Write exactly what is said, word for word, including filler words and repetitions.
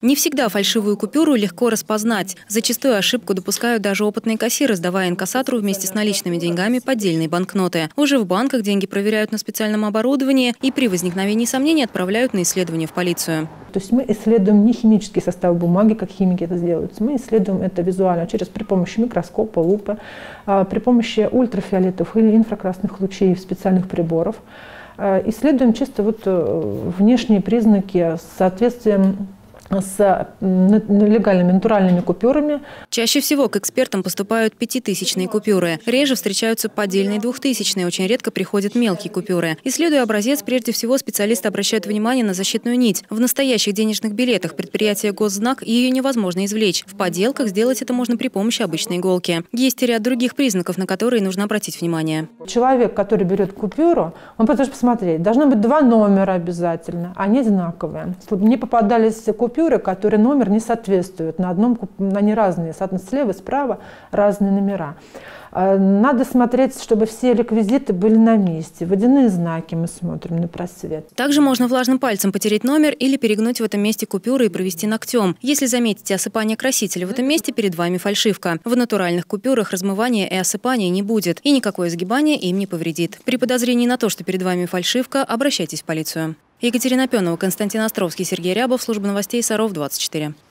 Не всегда фальшивую купюру легко распознать. Зачастую ошибку допускают даже опытные кассиры, сдавая инкассатору вместе с наличными деньгами поддельные банкноты. Уже в банках деньги проверяют на специальном оборудовании и при возникновении сомнений отправляют на исследование в полицию. То есть мы исследуем не химический состав бумаги, как химики это делают. Мы исследуем это визуально, через при помощи микроскопа, лупы, при помощи ультрафиолетовых или инфракрасных лучей специальных приборов. Исследуем чисто вот внешние признаки с соответствием с легальными натуральными купюрами. Чаще всего к экспертам поступают пятитысячные купюры. Реже встречаются поддельные двухтысячные, очень редко приходят мелкие купюры. Исследуя образец, прежде всего специалисты обращают внимание на защитную нить. В настоящих денежных билетах предприятия «Госзнак» ее невозможно извлечь. В подделках сделать это можно при помощи обычной иголки. Есть и ряд других признаков, на которые нужно обратить внимание. Человек, который берет купюру, он должен посмотреть. Должно быть два номера обязательно, они одинаковые. Мне попадались купюры, которые номер не соответствуют. На одном, они разные, слева и справа разные номера. Надо смотреть, чтобы все реквизиты были на месте. Водяные знаки мы смотрим на просвет. Также можно влажным пальцем потереть номер или перегнуть в этом месте купюры и провести ногтем. Если заметите осыпание красителя в этом месте, перед вами фальшивка. В натуральных купюрах размывания и осыпания не будет, и никакое сгибание им не повредит. При подозрении на то, что перед вами фальшивка, обращайтесь в полицию. Екатерина Пенова, Константин Островский, Сергей Рябов, служба новостей Саров двадцать четыре.